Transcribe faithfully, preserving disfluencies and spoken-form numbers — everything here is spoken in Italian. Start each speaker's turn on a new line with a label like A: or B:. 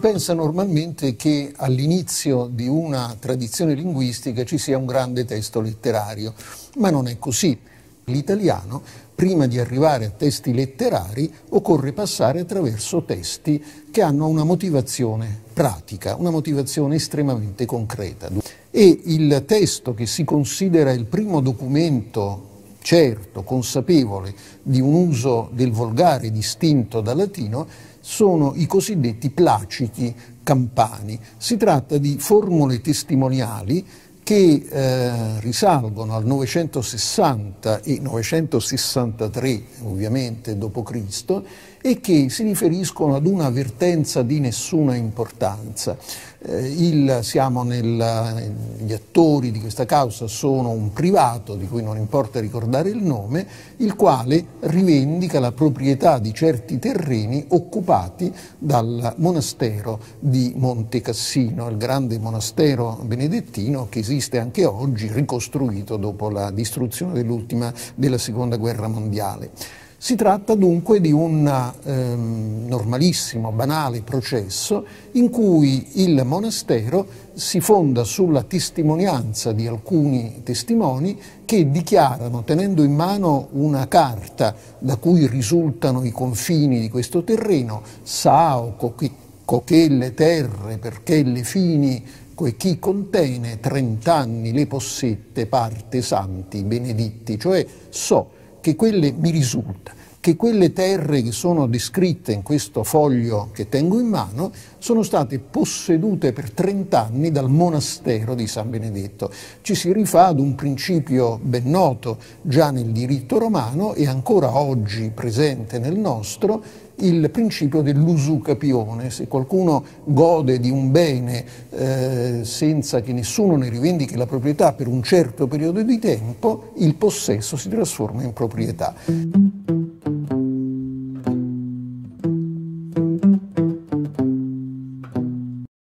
A: pensa normalmente che all'inizio di una tradizione linguistica ci sia un grande testo letterario, ma non è così. L'italiano, prima di arrivare a testi letterari, occorre passare attraverso testi che hanno una motivazione pratica, una motivazione estremamente concreta. E il testo che si considera il primo documento certo, consapevole di un uso del volgare distinto dal latino, sono i cosiddetti placiti campani. Si tratta di formule testimoniali che eh, risalgono al novecentosessanta e novecentosessantatré, ovviamente dopo Cristo, e che si riferiscono ad una avvertenza di nessuna importanza. Eh, il, siamo nel, gli attori di questa causa sono un privato, di cui non importa ricordare il nome, il quale rivendica la proprietà di certi terreni occupati dal monastero di Monte Cassino, il grande monastero benedettino che esiste anche oggi, ricostruito dopo la distruzione dell'ultima della seconda guerra mondiale. Si tratta dunque di un ehm, normalissimo, banale processo in cui il monastero si fonda sulla testimonianza di alcuni testimoni che dichiarano, tenendo in mano una carta da cui risultano i confini di questo terreno, sao, cochelle terre, perché le fini, e chi contene trent'anni le possette parte santi beneditti, cioè so che quelle mi risulta, che quelle terre che sono descritte in questo foglio che tengo in mano sono state possedute per trent'anni dal monastero di San Benedetto. Ci si rifà ad un principio ben noto già nel diritto romano e ancora oggi presente nel nostro, il principio dell'usucapione. Se qualcuno gode di un bene eh, senza che nessuno ne rivendichi la proprietà per un certo periodo di tempo, il possesso si trasforma in proprietà.